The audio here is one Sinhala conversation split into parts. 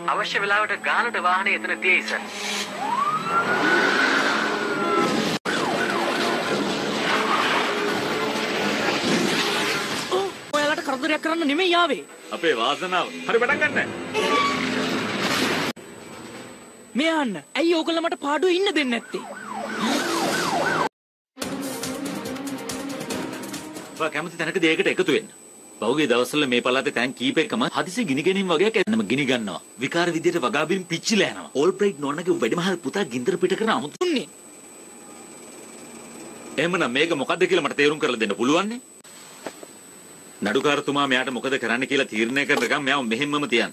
අවශ්‍ය වෙලාවට ගානට වාහනේ එතන තියෙයි සර්. ඔයාලට කරදරයක් කරන්න නෙමෙයි ආවේ. අපේ වාසනාව. හරි පටන් ගන්න. මේ අහන්න. ඇයි ඕගොල්ලෝ මට පාඩුවේ ඉන්න දෙන්නේ නැත්තේ? ඔයා කැමති තැනකදී ඒකට එකතු වෙන්න. පහුගිය දවස්වල මේ පළාතේ තැන් කීපයකම හදිසි ගිනි ගැනීම වගේක් එන්නම ගිනි ගන්නවා. විකාර විදියට වගාබිම් පිච්චිලා යනවා. ඕල්බ්‍රයිට් නෝනගේ වැඩිමහල් පුතා ගින්දර පිට කරන අමුතුන්නේ. එහෙමනම් මේක මොකද්ද කියලා මට තේරුම් කරලා දෙන්න පුළුවන් නේ? නඩුකාරතුමා මෙයාට මොකද කරන්න කියලා තීරණය කරනකම් මෙයාව මෙහෙම්මම තියන්න.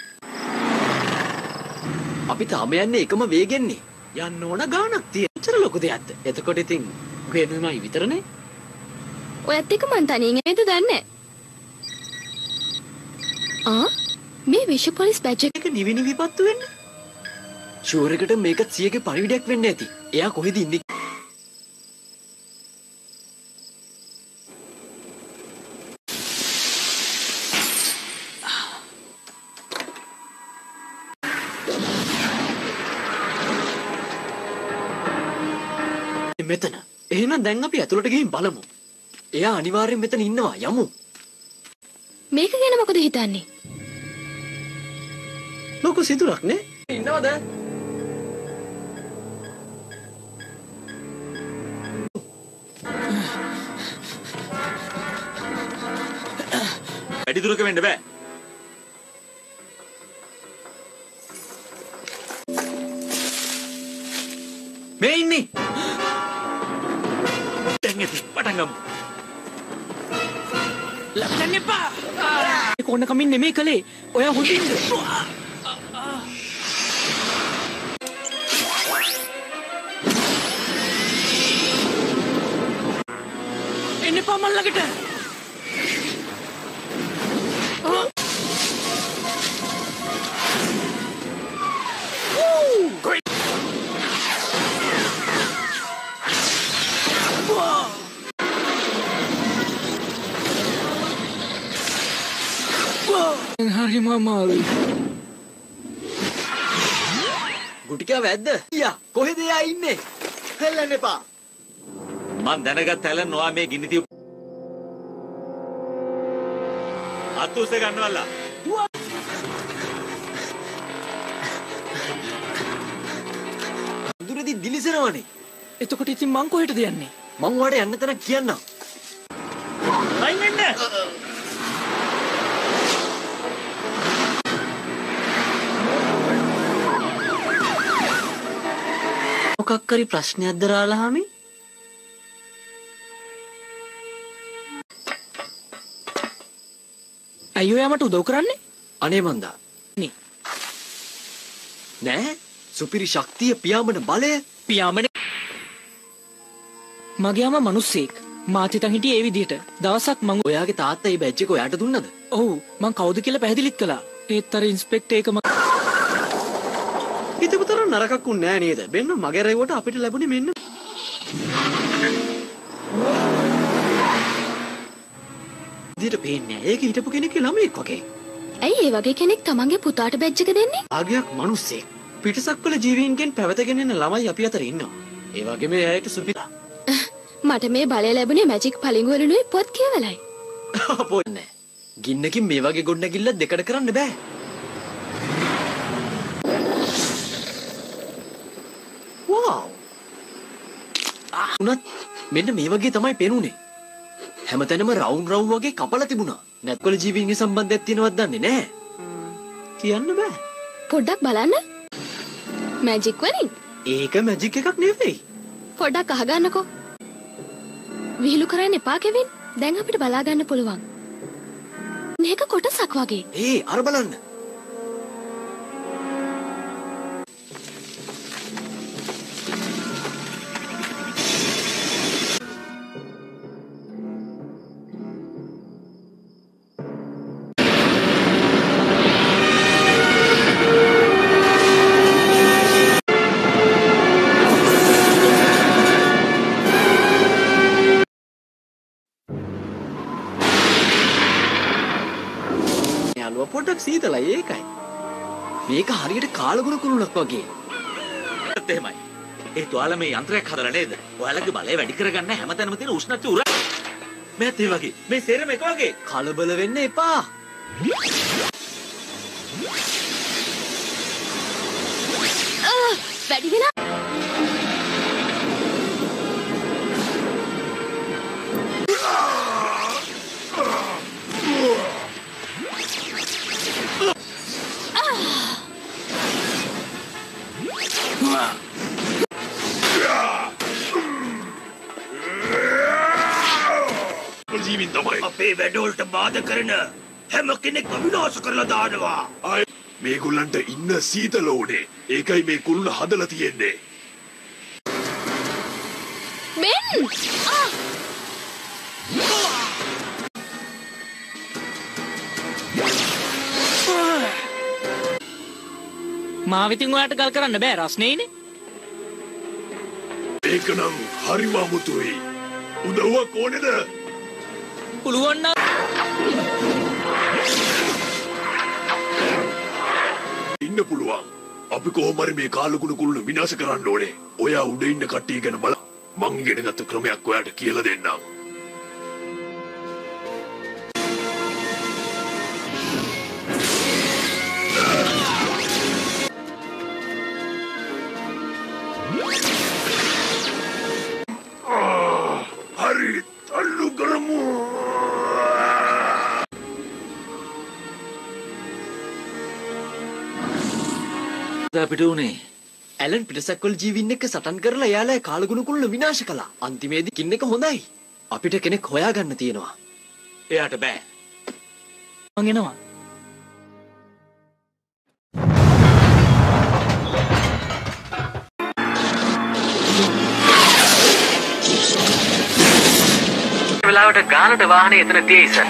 අපි තාම යන්නේ එකම වේගෙන්නේ. යන්න ඕන ගානක් තියෙච්චර ලොකු දෙයක්ද? එතකොට ඉතින් වෙනුමයි විතරනේ. ඔයත් එක මං තනියෙන් එන්නද දන්නේ. මේ විශ්ව පොලිස් බැජ් එක නිවි විපත්තු වෙන්න. ෂුවර් එකට මේක 100ගේ පරිවිඩයක් වෙන්න ඇති. එයා කොහෙද ඉන්නේ? මෙතන. එහෙනම් දැන් අපි ඇතුළට ගිහින් බලමු. එයා අනිවාර්යෙන් මෙතන ඉන්නවා. යමු. මේක ගැන මොකද හිතන්නේ? ලොකු සිදුරක් නේ? ඉන්නවද? වැඩි දුරක වෙන්න බෑ. මේ ඉන්නේ. දැන් ඇති පටන් ගමු. ලක්ෂණ එපා. ඒක ඕන කමින් නෙමෙයි කලේ. ඔයා හොඳින්ද? එන්න එපා මල් ළඟට. හරිම අමාරුයි. ගුටිකා වැද්ද? යා කොහෙද යා ඉන්නේ? හෙල්ලන්න එපා. මං දැනගත් ඇලන් නොවා මේ ගිනි තියු. අත්උස්සේ ගන්නවල්ලා. දුරදී දිලිසෙනවනේ. එතකොට ඉතින් මං කොහෙටද යන්නේ? මං ඔයාලට යන්න තැනක් කියන්නම්. අයින් වෙන්න. මොකක් හරි ප්‍රශ්නයක්ද රාලහාමි? අයියෝ යා මට උදව් කරන්නේ? අනේ මන්දා. නේ. නෑ සුපිරි ශක්තිය පියාඹන බලය පියාඹන මගේ අම්මා මිනිස්සෙක්. මාත් හිතන් හිටියේ ඒ විදිහට. දවසක් මං ඔයාගේ තාත්තා මේ බැජ් එක ඔයාට දුන්නද? ඔව් මං කවුද කියලා පැහැදිලිත් කළා. ඒත් අර ඉන්ස්පෙක්ටර් එක හිතපතර නරකක් උන් නෑ නේද? බෙන්න මගේ රෙවුවට අපිට ලැබුණේ මෙන්න. දිට පේන්නේ ඒක හිටපු කෙනෙක්ගේ ළමෙක් වගේ. ඇයි ඒ වගේ කෙනෙක් තමන්ගේ පුතාට බැජ් එක දෙන්නේ? ආගයක් මිනිස්සෙක්. පිටසක්වල ජීවීන්ගෙන් පැවතගෙන එන ළමයි අපි අතර ඉන්නවා. ඒ වගේම ඇයට සුපිරි. මට මේ බලය ලැබුණේ මැජික් පලිඟු වලිනුයි පොත් කියවලයි. පොන්නේ. ගින්නකින් මේ වගේ ගොඩනැගිල්ල දෙකට කරන්න බෑ. වව්. උනත් මෙන්න මේ වගේ තමයි පේනුනේ. හැමතැනම රවුන්ඩ් රවුන්ඩ් වගේ කපලා තිබුණා. නැත්කොළ ජීවීන්ගේ සම්බන්ධයක් තියෙනවද දන්නේ නැහැ. කියන්න බෑ. පොඩ්ඩක් බලන්න. මැජික් වලින්. ඒක මැජික් එකක් නෙවෙයි. පොඩ්ඩක් අහගන්නකෝ. විහිළු කරන්න එපා කෙවින්. දැන් අපිට බලා ගන්න පුළුවන්. මේක කොටසක් වගේ. අර බලන්න. පොඩ්ඩක් සීතලයි ඒකයි. මේක හරියට කාලගුණ කුළුණක් වගේ. ඒත් එහෙමයි. ඒ තුවාල මේ යන්ත්‍රයක් හදලා නේද? ඔයාලගේ බලය වැඩි කරගන්න හැමතැනම තියෙන උෂ්ණත්වය උර. මේත් ඒ වගේ. මේ සේරම එක වගේ. කලබල වෙන්න එපා. වැඩි වෙලා ජීවින් තමයි අපේ වැඩවලට බාධා කරන හැම කෙනෙක්ම විනාශ කරලා දානවා. මේගොල්ලන්ට ඉන්න සීතල ඕනේ. ඒකයි මේ කුළුණ හදලා තියෙන්නේ. මෙන් මාවිතින් ඔයාලට ගල් කරන්න බෑ රස්නේනේ. ඒකනම් හරිම අමුතුයි. උදව්වක් ඕනේද? පුළුවන් නම් ඉන්න පුළුවන්. අපි කොහොම හරි මේ කාලකුණු කුළුණ විනාශ කරන්න ඕනේ. ඔයා උඩ ඉන්න කට්ටිය ගැන බල. මං ඉගෙනගත්තු ක්‍රමයක් ඔයාට කියලා දෙන්නම්. හරි තල්ලු කරමු. අපිට උනේ ඇලන් පිටසක්වල ජීවින් එක්ක සටන් කරලා එයාලා කාලගුණ කුළුණ විනාශ කළා. අන්තිමේදී කින්න එක හොඳයි. අපිට කෙනෙක් හොයාගන්න තියෙනවා. එයාට බෑ. මං එනවා. වෙලාවට ගානට වාහනේ එතන තියෙයි සර්.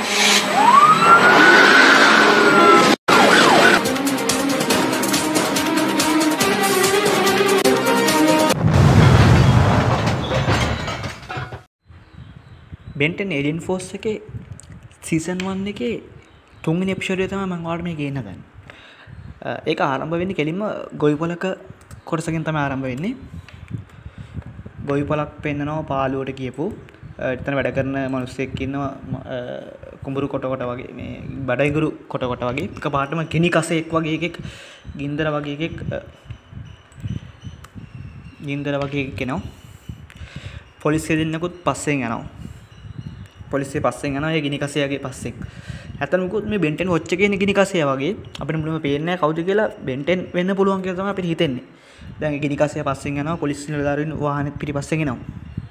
බෙන්ටන් එලියන් ෆෝස් එකේ සීසන් 1 එකේ තුන්වෙනි එපිසෝඩ් එක තමයි මම ඔයාලට මේ ගේන්න ගන්නේ. ඒක ආරම්භ වෙන්නේ කෙලින්ම ගොවිපලක කොටසකින් තමයි ආරම්භ වෙන්නේ. ගොවිපලක් පෙන්නනවා පාළුවට කියපු එතන වැඩ කරන මිනිස්සෙක් ඉන්නවා කුඹුරු කොට කොට වගේ මේ බඩයිගුරු කොට කොට වගේ එකපාරටම ගිනි කසෙක් වගේ එකෙක් ගින්දර වගේ එකෙක් එනවා. පොලිසිය දෙන්නකුත් පස්සෙන් යනවා. පොලිසිය පස්සෙන් යනවා ඒ ගිනි කසයාගේ පස්සෙන්. ඇත්තටම මොකද මේ බෙන්ටන් වොච් එකේ ඉන්න ගිනි කසයා වගේ අපිට මුලින්ම පේන්නේ නැහැ කවුද කියලා බෙන්ටන් වෙන්න පුළුවන් කියලා තමයි අපිට හිතෙන්නේ. දැන් ඒ ගිනි කසයා පස්සෙන් යනවා පොලිසිය නිලධාරීන් වාහනේ පිටිපස්සෙන් එනවා.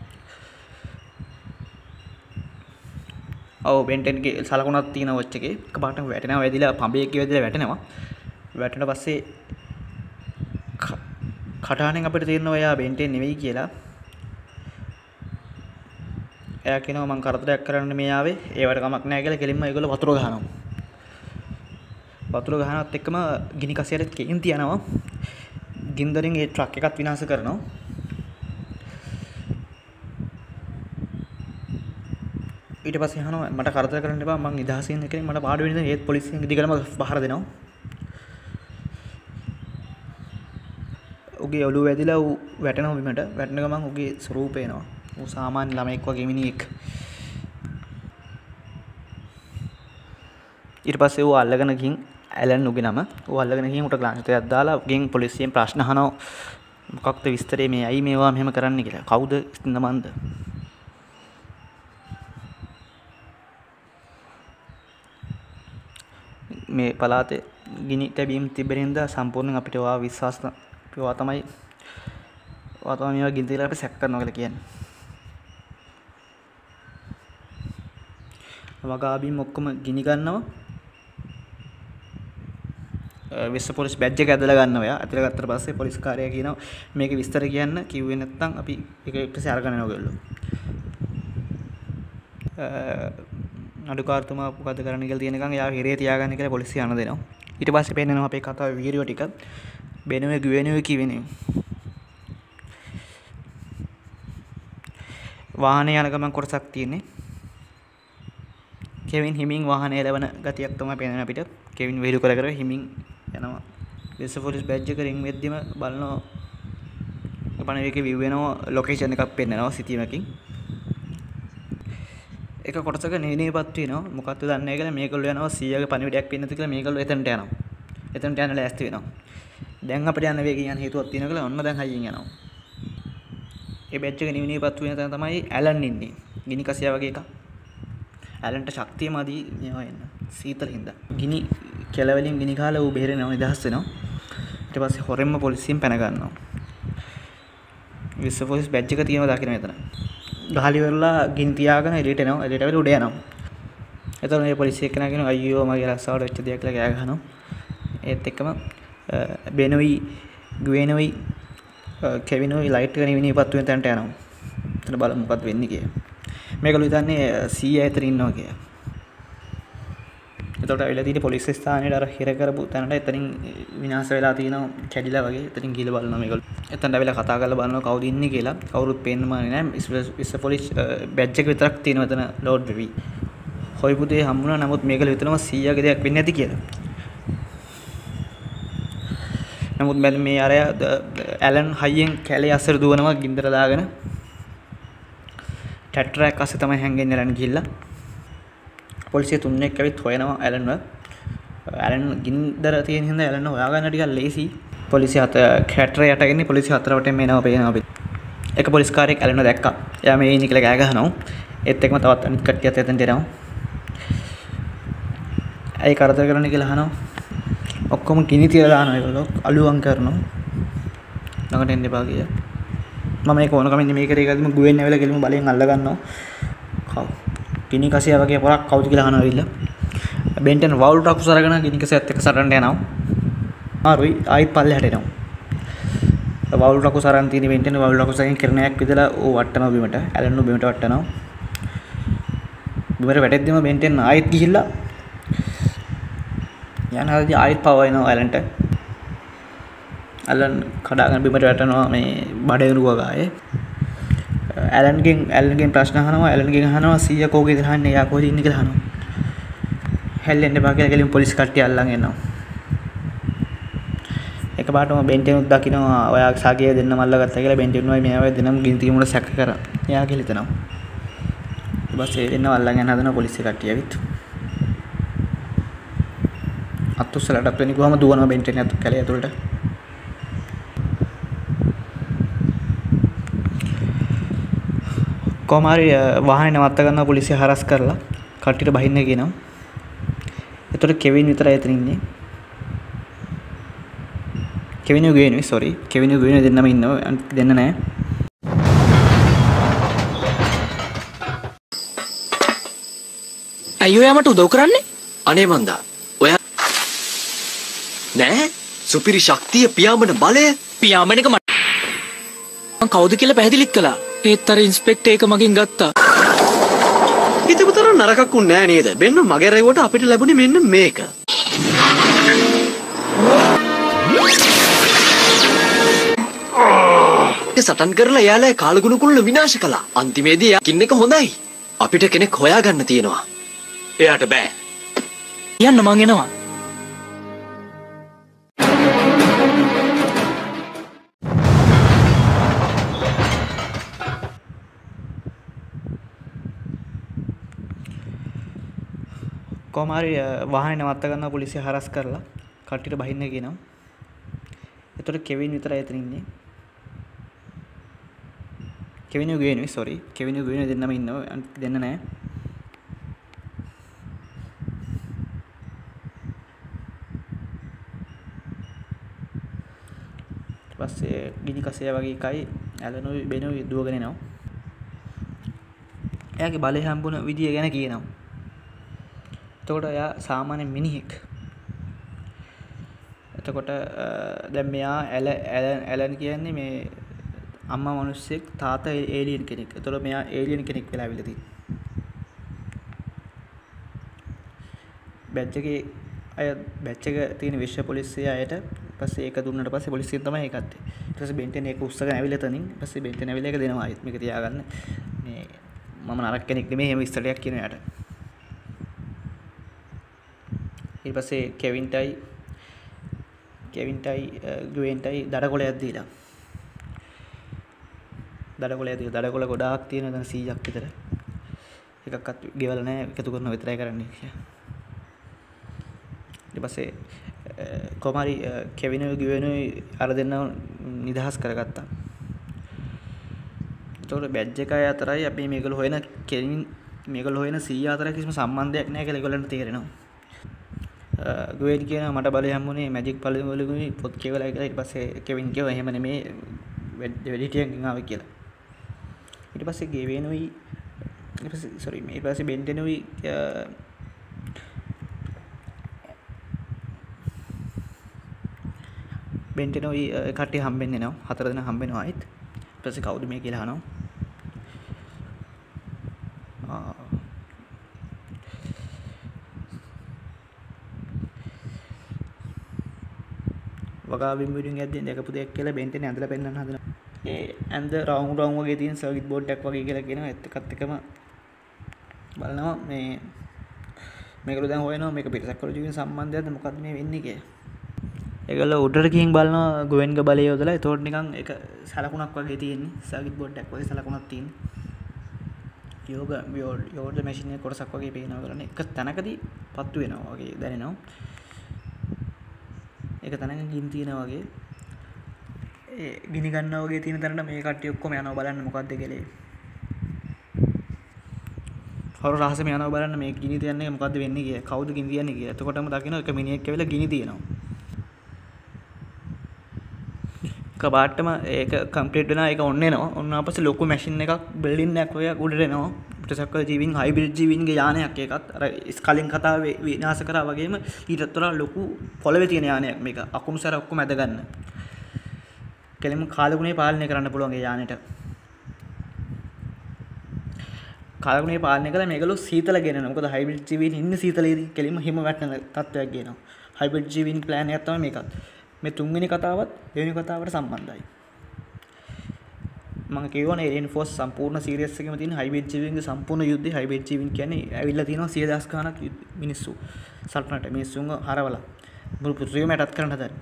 ඔව් බෙන්ටන්ගේ සලකුණක් තියෙන වොච් එකේ එකපාරටම වැටෙනවා වැදිලා පඹයක වැදිලා වැටෙනවා. වැටෙන පස්සේ කටහඬෙන් අපිට තේරෙනවා එයා බෙන්ටන් නෙවෙයි කියලා. එයා කියනවා මං කරදරයක් කරන්න මේ ආවේ ඒවට කමක් නැහැ කියලා කෙලින්ම ඒගොල්ලෝ වතුර ගහනවා. වතුර ගහනවත් එක්කම ගිනි කසියට කේන්ති යනවා. ගින්දරෙන් ඒ ට්‍රක් එකත් විනාශ කරනවා. ඊට පස්සේ අහනවා මට කරදර කරන්න එපා මං නිදහසේ ඉන්න කෙනෙක් මට පාඩු වෙන ඒත් පොලිසියෙන් දිගටම පහර දෙනවා. උගේ ඔළුව වැදිලා ඌ වැටෙනවා බිමට. වැටෙන ගමන් උගේ ස්වරූපය එනවා. ඌ සාමාන්‍ය ළමෙක් වගේ මිනිහෙක්. ඊට පස්සේ ඌ අල්ලගෙන ගිහින් ඇලන් උගේ නම ඌ අල්ලගෙන ගිහින් උට ග්ලාන්තයක් දාලා ගෙන් පොලිසියෙන් ප්‍රශ්න අහනවා මොකක්ද විස්තරේ මේ ඇයි මේවා මෙහෙම කරන්න කියලා. කවුද නමන්ද? මේ පළාතේ ගිනි තැබීම් තිබෙනින්ද සම්පූර්ණයෙන් අපිට ඔයා විශ්වාස ඔයා තමයි මේවා ගින්දරලා අපි සැක කරනවා කියලා කියන්නේ. වගාබීම් ඔක්කොම ගිනි ගන්නවා. විශ්ව පොලිස් බැජ් එක ඇදලා ගන්නවා එයා. ඇදලා ගත්තට පස්සේ පොලිස් කාර්යය කියනවා මේකේ විස්තර කියන්න කිව්වේ නැත්නම් අපි ඒක ඊපස්සේ අරගෙන යනවා ඔයගොල්ලෝ. අඩුකාරතුමා මොකද කරන්න කියලා තියෙනකන් එයා හිරේ තියාගන්න කියලා පොලිසිය අණ දෙනවා. ඊට පස්සේ පෙන්නනවා අපේ කතාවේ වීඩියෝ ටික. බෙනුවේ ගුවෙනුවේ කිවෙනේ. වාහනේ යන ගමන් කොටසක් තියෙන්නේ. කෙවින් හිමින් වාහනේ එලවන ගතියක් තමයි පේන්නේ අපිට. කෙවින් වීඩියෝ කර කර හිමින් යනවා. විස පොලිස් බැජ් එක රින් වෙද්දිම බලනවා පණිවිඩයේ view වෙනවා ලොකේෂන් එකක් පෙන්නනවා සිටීමකින් එක කොටසක නෙවෙනිපත් වෙනවා මොකක්ද දන්නේ නැහැ කියලා මේගොල්ලෝ යනවා 100ගේ පණිවිඩයක් පෙන්නතු කියලා මේගොල්ලෝ එතනට යනවා එතනට යන්න ලෑස්ති වෙනවා දැන් අපිට යන්න වේගින් යන හේතුවක් තියෙනවා කියලා ඔන්න දැන් හයියෙන් යනවා ඒ බැච් එක නෙවෙනිපත් වෙන තැන තමයි ඇලන් ඉන්නේ ගිනි කසියා වගේ එකක් ඇලන්ට ශක්තිය මදි මේවා එන්න සීතල හින්දා ගිනි කෙලවලින් ගිනි කාලා ඌ බේරෙනවා නිදහස් වෙනවා ඊට පස්සේ හොරෙන්ම පොලිසියෙන් පැන ගන්නවා විශ්ව පොලිස් බැච් එක තියෙනවා දකින්න මෙතන ගහලි වෙරලා ගිනි තියාගෙන එළියට එනවා එළියට වෙලා උඩ යනවා එතකොට මේ පොලිසිය එක්කෙනා කියනවා අයියෝ මගේ රස්සාවට වෙච්ච දෙයක් කියලා කෑ ගහනවා ඒත් එක්කම බෙනොයි ගුවෙනොයි කෙවිනොයි ලයිට් එක නිවිනිපත් වෙන තැනට යනවා එතන බලමු මොකක්ද වෙන්නේ කියලා මේගොල්ලෝ හිතන්නේ 100 ඇතර ඉන්නවා කියලා එතකොට අවිලා තියෙන පොලිස් ස්ථානයේ අර හිර කරපු තැනට එතනින් විනාශ වෙලා තියෙනවා කැඩිලා වගේ එතනින් ගිහලා බලනවා මේගොල්ලෝ එතනට අවිලා කතා කරලා බලනවා කවුද ඉන්නේ කියලා කවුරුත් පේන්නම නැහැ විශ්ව පොලිස් බැජ් එක විතරක් තියෙනවා එතන ලෝඩ් වෙවි හොයි පුතේ හම්බුණා නමුත් මේගොල්ලෝ හිතනවා 100ගේ දෙයක් වෙන්නේ නැති කියලා නමුත් මේ අර ඇලන් හයියෙන් කැලේ අස්සර දුවනවා ගින්දර දාගෙන ටැට්‍රයක් අස්සේ තමයි හැංගෙන්නේ රන් ගිහිල්ලා පොලිසිය තුන්ෙක් ඇවිත් හොයනවා ඇලන්ව ඇලන් ගින්දර තියෙන හින්දා ඇලන්ව හොයාගන්න ටිකක් ලේසි පොලිසිය ටැට්‍ර යටගෙන පොලිසිය හතර වටෙන් මේනවා පේනවා අපි එක පොලිස් කාර්යයක් ඇලන්ව දැක්කා එයා මේ ඉන්නේ කියලා කෑ ගහනවා ඒත් එක්කම තවත් අනිත් කට්ටියත් එතනට එනවා ඇයි කරදර කරන්නේ කියලා අහනවා ඔක්කොම ගිනි තියලා දානවා ඒගොල්ලෝ අලුවම් කරනවා ළඟට එන්න එපා කියලා මම ඒක ඕනකම ඉන්නේ මේකට ඒකදිම ගුවෙන් ඇවිල්ලා කෙලිම බලෙන් අල්ල ගන්නවා කව් ගිනි කසියා වගේ පොරක් කවුද කියලා අහනවා ඇවිල්ලා බෙන්ටන් වවුල් ටක්ස් අරගෙන ගිනි කසියත් එක්ක සටනට යනවා ආරුයි ආයිත් පල්ලෙහාට එනවා වවුල් ටක්ස් අරන් තියෙන බෙන්ටන් වවුල් ටක්ස් එකෙන් කිරණයක් විදලා ඌ වටනවා බිමට ඇලන්ව බිමට වටනවා බිමට වැටෙද්දිම බෙන්ටන් ආයිත් ගිහිල්ලා යනවාදී ආයිත් පව වෙනවා ඇලන්ට ඇලන් කඩාගෙන බිමට වැටෙනවා මේ බඩේරුව ගායේ ඇලන්ගෙන් ප්‍රශ්න අහනවා ඇලන්ගෙන් අහනවා 100 කෝකේ දහන්නේ යා කොහෙද ඉන්නේ කියලා අහනවා හැල්ලෙන්න බා කියලා ගෙලින් පොලිස් කට්ටිය අල්ලන් එනවා එකපාරටම බෙන්ටෙනුත් දකින්නවා ඔයා සාගිය දෙන්න මල්ලගත්තා කියලා බෙන්ටෙනුයි මේවා දෙන්නම ගින්ති මුල සැක කරා එයා කියලා හිතනවා ඊට පස්සේ දෙන්නව අල්ලන් යන හදන පොලිස් කට්ටිය ඇවිත් අත්උස්සලටත් වෙන්නේ කොහම දුවනවා බෙන්ටෙන් අත කැලේ ඇතුළට කොමාරි වාහනේ නවත්ත ගන්නවා පොලිසිය හරස් කරලා කට්ටියට බහින්න කියනවා. ඒතකොට කෙවින් විතරයි එතන ඉන්නේ. කෙවින් ගේනේ සෝරි. කෙවින් ගේනේ දෙන්නම ඉන්නවා. දෙන්න නැහැ. අයියෝ යා මට උදව් කරන්නේ අනේ මන්දා ඔයා නෑ සුපිරි ශක්තිය පියාඹන බලය පියාඹන එක මම කවුද කියලා පැහැදිලිත් කළා ඒත් අර ඉන්ස්පෙක්ටර් එක මගෙන් ගත්තා හිතපු තරම් නරකක් උන්නේ නෑ නේද බෙන්න මගේ රේවට අපිට ලැබුණේ මෙන්න මේක සටන් කරලා එයාලා කාලගුණ කුල්ල විනාශ කළා අන්තිමේදී යකින් එක හොඳයි අපිට කෙනෙක් හොයාගන්න තියෙනවා එයාට බෑ යන්න මං එනවා කොමාරි වාහනේ නවත්ත ගන්නවා පොලිසිය හරස් කරලා කට්ටියට බහින්න කියනවා. ඒතකොට කෙවින් විතරයි එතන ඉන්නේ. කෙවින් ගේනේ සෝරි. කෙවින් ගේනේ දෙන්නම ඉන්නවා. දෙන්න නැහැ. ඊපස්සේ ගිනි කසය වගේ එකයි ඇලනෝයි බෙනෝයි දුවගෙන එනවා. එයාගේ බලය හම්බුන විදිය ගැන කියනවා. එතකොට එයා සාමාන්‍ය මිනිහෙක්. එතකොට දැන් මෙයා ඇලන් කියන්නේ මේ අම්මා මිනිස්සෙක් තාත්තා ඒලියන් කෙනෙක්. එතකොට මෙයා ඒලියන් කෙනෙක් වෙලා ආවිල්ලා තියෙනවා. බැච් එකේ අය බැච් එක තියෙන විශ්ව පොලිසිය අයට පස්සේ ඒක දුන්නාට පස්සේ පොලිසියෙන් තමයි ඒක අත්තේ. ඊට පස්සේ බෙන්ටන් ඒක උස්සගෙන ඇවිල්ලා තනින් පස්සේ බෙන්ටන් ඇවිල්ලා ඒක දෙනවා ආයෙත් මේක තියාගන්න. මේ මම නරක කෙනෙක් නෙමෙයි එහෙම ඉස්තරයක් කියන යාට. ඊට පස්සේ කෙවින්ටයි කෙවින්ටයි ගුවෙන්ටයි දඩකොලයක් දීලා. දඩකොල ගොඩාක් තියෙන දැන් 100ක් විතර. එකක්වත් ගෙවලා නැහැ එකතු කරන විතරයි කරන්නේ කියලා. ඊට පස්සේ කොමාරි කෙවිනුයි ගුවෙනුයි අර දෙන්නව නිදහස් කරගත්තා. ඒතකොට බැජ් එකයි අතරයි අපි මේගොල්ලෝ හොයන කෙලින් මේගොල්ලෝ හොයන 100 අතර කිසිම සම්බන්ධයක් නැහැ කියලා ඒගොල්ලන්ට තේරෙනවා. ගුවෙන් කියනවා මට බලය හම්බුනේ මැජික් පළවලුයි පොත් කියවලා කියලා. ඊට පස්සේ කෙවින් කියවා එහෙම නෙමේ වෙඩිටියෙන් ආවේ කියලා. ඊට පස්සේ ගෙවෙනුයි ඊට පස්සේ බෙන්ටෙනුයි කට්ටිය හම්බෙන්නේ නැහැ. 4 දෙනා හම්බෙනවා ආයිත්. ඊට පස්සේ කවුද මේ කියලා අහනවා. වගා බිම්බුරින් යද්දී දැකපු දෙයක් කියලා බෙන්ටෙන් ඇඳලා පෙන්නන්න හදනවා. ඒ ඇඳ රවුන්ඩ් වගේ තියෙන සර්කිට් බෝඩ් එකක් වගේ කියලා කියනවා. ඒත් එකම බලනවා මේකල දැන් හොයනවා මේක පිටසක්වල සම්බන්ධයක්ද මොකක්ද මේ වෙන්නේ කියලා. ඒගොල්ලෝ උඩට ගිහින් බලනවා ගුවෙන්ගේ බලය යොදලා. ඒතකොට නිකන් ඒක සලකුණක් වගේ තියෙන්නේ. සර්කිට් බෝඩ් එකක් වගේ සලකුණක් තියෙන්නේ. යෝග මැෂින් එකේ කොටසක් වගේ පේනවා කරන්නේ. එක තැනකදී පත්තු වෙනවා වගේ දැනෙනවා. එක තැනක ගිනි තියෙනවා වගේ. ඒ ගිනි ගන්නවා වගේ තියෙන තැනට මේ කට්ටිය ඔක්කොම යනවා බලන්න මොකද්ද කියලා. හොර රහසම යනවා බලන්න මේ ගිනි තියන්නේ මොකද්ද වෙන්නේ කියලා. කවුද ගිනි තියන්නේ කියලා. එතකොටම දකින්න එක මිනිහෙක් ඇවිල්ලා ගිනි තියනවා. කබාට්ටම ඒක කම්ප්ලීට් වෙනවා. ඒක ඔන්න එනවා. ඔන්න ආපස්සේ ලොකු මැෂින් එකක් බිල්ඩින් එකක් ඔය උඩට එනවා. පිටසක්වල ජීවීන් හයිබ්‍රිඩ් ජීවීන්ගේ යානයක් ඒකත්. අර ස්කලින් කතාවේ විනාශ කරා වගේම ඊටත් වඩා ලොකු පොළවේ තියෙන යානයක් මේක. අකුණු සැර ඔක්කොම ඇද ගන්න. කෙලින්ම කාලගුණේ පාලනය කරන්න පුළුවන් ඒ යානෙට. කාලගුණේ පාලනය කළා මේගොල්ලෝ සීතල ගෙනනවා. මොකද හයිබ්‍රිඩ් ජීවීන් ඉන්නේ සීතලේදී කෙලින්ම හිම වැටෙන තත්ත්වයක් ගේනවා. හයිබ්‍රිඩ් ජීවීන් ප්ලෑන් එකක් තමයි මේකත්. මේ තුන්වෙනි කතාවත් දෙවෙනි කතාවට සම්බන්ධයි. මම කියවනේ එලියන් ෆෝස් සම්පූර්ණ සීරියස් එකේම තියෙන හයිබ්‍රිඩ් ජීවීන්ගේ සම්පූර්ණ යුද්ධය. හයිබ්‍රිඩ් ජීවීන් කියන්නේ ඇවිල්ලා තියෙනවා 100,000 ගණක් මිනිස්සු සල්පනට මිනිස්සුන්ව හරවලා මුළු පෘථිවියම යටත් කරන්න හදන්නේ.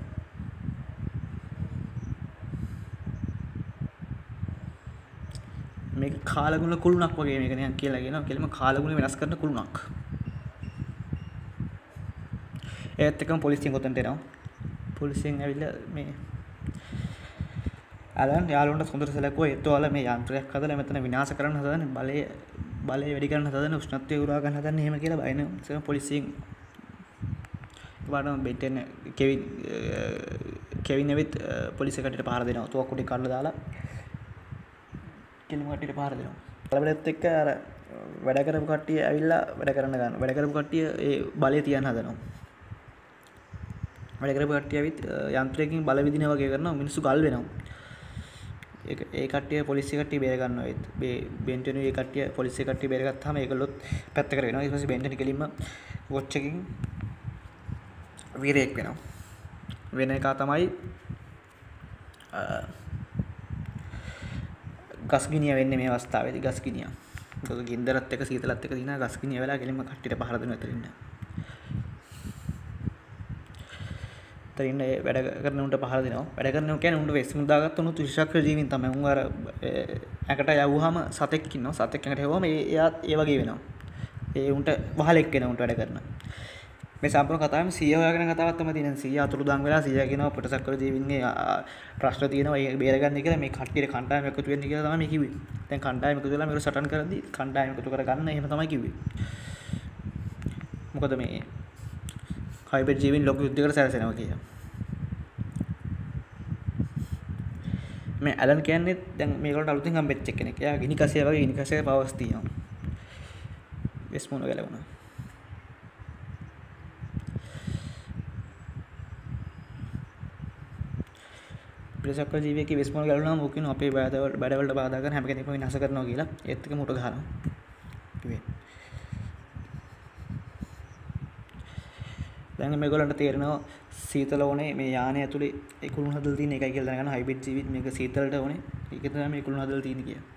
මේක කාලගුණ කුළුණක් වගේ මේක නිකන් කියලා කියනවා. කෙලිම කාලගුණ වෙනස් කරන කුළුණක්. ඒත් එකම පොලිසියෙන් කොතනට එනවා. පොලිසියෙන් ඇවිල්ලා මේ අලන් යාළුවන්ට හොඳට සැලකුවා. ඒත් ඔයාලා මේ යන්ත්‍රයක් හදලා මෙතන විනාශ කරන්න හදන්නේ. බලය වැඩි කරන්න හදන්නේ. උෂ්ණත්වය උරා ගන්න හදන්නේ. එහෙම කියලා බයින පොලිසියෙන් වඩා බෙටෙන් කෙවින් ඇවිත් පොලිසිය කටට පහර දෙනවා. තුවක්කු ටික කඩලා දාලා කෙලිම කට්ටියට පහර දෙනවා. බලබලෙත් එක්ක අර වැඩ කරපු කට්ටිය ඇවිල්ලා වැඩ කරන්න ගන්නවා. වැඩ කරපු කට්ටිය ඒ බලය තියන්න හදනවා. වැඩ කරපු කට්ටිය ඇවිත් යන්ත්‍රයකින් බල විදිනා වගේ කරනවා. මිනිස්සු ගල් වෙනවා. ඒ කට්ටිය පොලිසිය කට්ටිය බේර ගන්නවා. ඒත් බෙන්ටෙනු ඒ කට්ටිය පොලිසිය කට්ටිය බේර ගත්තාම ඒගොල්ලොත් පැත්තකට වෙනවා. ඊට පස්සේ බෙන්ටෙන් කෙලින්ම වොච් එකකින් වීරයෙක් වෙනවා. වෙන එක තමයි ගස්ගිනිය වෙන්නේ මේ අවස්ථාවේදී. ගස්ගිනිය. මොකද ගින්දරත් එක්ක සීතලත් එක්ක දිනා ගස්ගිනිය වෙලා කෙලින්ම කට්ටියට පහර දෙනවා එතනින්. තරින්න වැඩ කරන උන්ට පහර දෙනවා. වැඩ කරනවා කියන්නේ උන්ට වෙස් මුදාගත්ත උණු ත්‍රිශක්‍ර ජීවීන් තමයි. උන් අර ඇකට යවුවාම සතෙක් ඉන්නවා. සතෙක් ඇඟට යවුවාම එයාත් ඒ වගේ වෙනවා. ඒ උන්ට වහලෙක් වෙනවා උන්ට වැඩ කරන. මේ සම්පූර්ණ කතාවෙම 100 හොයාගෙන කතාවක් තමයි තියෙන්නේ. 100 අතුරුදන් වෙලා 100 කියනවා පිටසක්වල ජීවීන්ගේ ප්‍රශ්න තියෙනවා. ඒ බේරගන්න කියලා මේ කට්ටියට කණ්ඩායම එකතු වෙන්න කියලා තමයි මේ කිව්වේ. දැන් කණ්ඩායම එකතු වෙලා මේක සටන් කරද්දී කණ්ඩායම එකතු කරගන්න එහෙම තමයි කිව්වේ. මොකද මේ හයිබ්‍රිඩ් ජීවීන් ලොකු යුද්ධයකට සැරසෙනවා කියලා. මේ ඇලන් කියන්නේ දැන් මේකට අලුතින් හම්බෙච්ච කෙනෙක්. එයා ගිනි කසිය වගේ ගිනි කසියේ පවර්ස් තියෙනවා. වෙස්මුණ ගැලවුණා. පිටසක්වල ජීවියෙක් වෙස්මුණ ගැලවුණාම ඕක කියනවා අපේ බඩවලට බාධා කරන හැම කෙනෙක්ම විනාශ කරනවා කියලා. ඒත් එක මුට ගහනවා. කිව්වේ. දැන් මේගොල්ලන්ට තේරෙනවා සීතල ඕනේ මේ යානය ඇතුලේ ඒ කුළුණු හදලා තියෙන එකයි කියලා දැනගන්න. හයිබ්‍රිඩ් ජීවිත් මේක සීතලට ඕනේ. ඒක තමයි මේ කුළුණු හදලා තියෙන්නේ කියලා.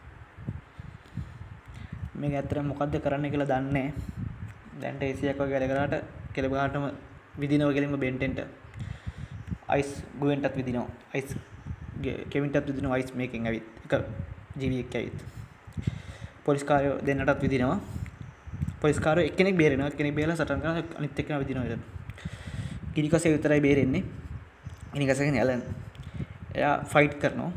මේක ඇත්තටම මොකද්ද කරන්න කියලා දන්නේ නැහැ. දැන්ට AC එකක් වගේ වැඩ කරාට කෙලබ ගන්නටම විදිනවා කෙලින්ම බෙන්ටෙන්ට අයිස් ගුවෙන්ටත් විදිනවා අයිස් කෙවින්ටත් විදිනවා අයිස් මේකෙන් ඇවිත් එක ජීවියෙක් ඇවිත් පොලිස්කාරයෝ දෙන්නටත් විදිනවා පොලිස්කාරයෝ එක්කෙනෙක් බේරෙනවා එක්කෙනෙක් බේරලා සටන් කරනවා අනිත් එක්කෙනා විදිනවා ඊට ගිනිකසේ විතරයි බේරෙන්නේ ගිනිකසේ කියන්නේ ඇලන් එයා ෆයිට් කරනවා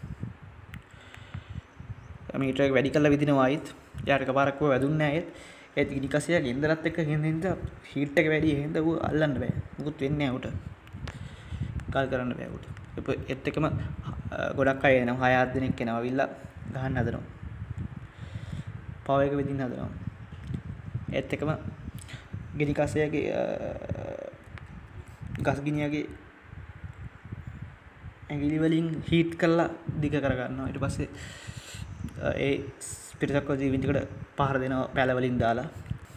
මීටර් එක වැඩි කරලා විදිනවා ආයිත් යාට එකපාරක් වැදුන්නේ නැහැ ඒත් ගිනිකසියා ගෙන්දරත් එක්ක හින්දින්ද හීට් එක වැඩි හින්දා ඌ අල්ලන්න බෑ මුකුත් වෙන්නේ නැහැ ඌට කාල් කරන්න බෑ ඌට ඒත් එකම ගොඩක් අය එනවා 6-7 දෙනෙක් එනවා අවිල්ලා ගහන්න හදනවා පව එක විදින්න හදනවා ඒත් එකම ගිනිකසියාගේ ගස්ගිනියාගේ ඇඟිලි වලින් හීට් කරලා දිග කර ගන්නවා ඊට පස්සේ ඒ පිටසක්ව ජීවිතයකට පහර දෙනවා පැල වලින් දාලා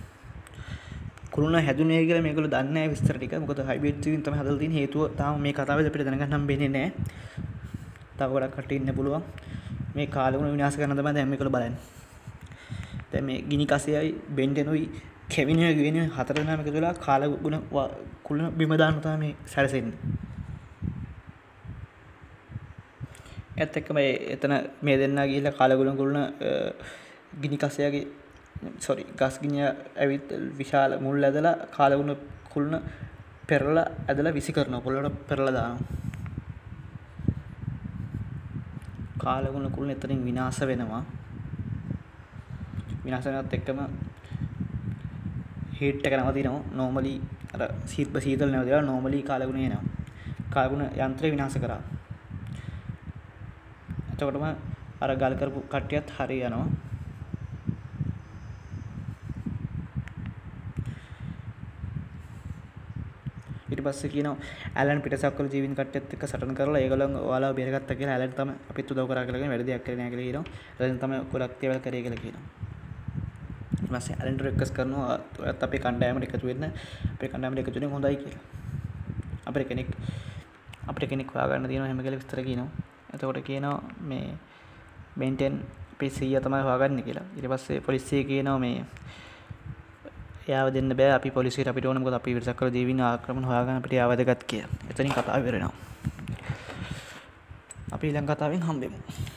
කුරුණ හැදුනේ කියලා මේගොල්ලෝ දන්නේ නැහැ විස්තර ටික මොකද හයිබ්‍රිඩ් ජීවින් තමයි හදලා තියෙන්නේ හේතුව තාම මේ කතාවේ අපිට දැනගන්න හම්බෙන්නේ නැහැ තව ගොඩක් කට්ටිය ඉන්න පුළුවන් මේ කාලගුණ විනාශ කරන තමයි දැන් මේගොල්ලෝ බලන්නේ දැන් මේ ගිනිකසෙයි බෙන්ඩෙනුයි කෙවිනුයි ගෙවිනුයි හතර දෙනාම එකතු වෙලා කාලගුණ කුරුණ බිම දාන්න තමයි මේ සැරසෙන්නේ ඒත් එක්කම එතන මේ දෙන්නා ගිහිල්ලා කාලගුණ කුරුණ ගිනිකසයාගේ ගස් ගිනිය ඇවිත් විශාල මුල් ඇදලා කාලගුණ කුරුණ පෙරලා ඇදලා විසි කරනවා පොළොවට පෙරලා දානවා කාලගුණ කුරුණ එතනින් විනාශ වෙනවා විනාශ වෙනත් එක්කම හීට් එක නවතිනවා නෝමලි අර සීතල නැවතිලා නෝමලි කාලගුණ එනවා කාලගුණ යන්ත්‍රය විනාශ කරා එතකොටම අර ගල් කරපු කට්ටියත් හරි යනවා ඊට පස්සේ කියනවා ඇලන් පිටසක්වල ජීවින් කට්ටියත් එක්ක සටන් කරලා ඒගොල්ලන් ඔයාලව බේරගත්තා කියලා ඇලන් තමයි අපිත් උදව් කරා කියලා කියන වැඩි දෙයක් කරේ නැහැ කියලා කියනවා ඇලන් තමයි ගොඩක් දේවල් කරේ කියලා කියනවා ඊට පස්සේ ඇලන්ට රික්වෙස්ට් කරනවා ඔයත් අපේ කණ්ඩායමට එකතු වෙන්න අපේ කණ්ඩායමට එකතු වෙන්නේ හොඳයි කියලා අපිට කෙනෙක් හොයාගන්න තියෙනවා හැම කියලා විස්තර කියනවා එතකොට කියනවා මේ බෙන්ටෙන් අපේ සීයා තමයි හොයාගන්නේ කියලා ඊට පස්සේ පොලිසිය කියනවා මේ එයාව දෙන්න බෑ අපි පොලිසියට අපිට ඕන මොකද අපි විරසක් කරලා ජීවින් ආක්‍රමණ හොයාගන්න අපිට එයාව වැදගත් කියලා එතනින් කතාව ඉවර වෙනවා අපි ඊළඟ කතාවෙන් හම්බෙමු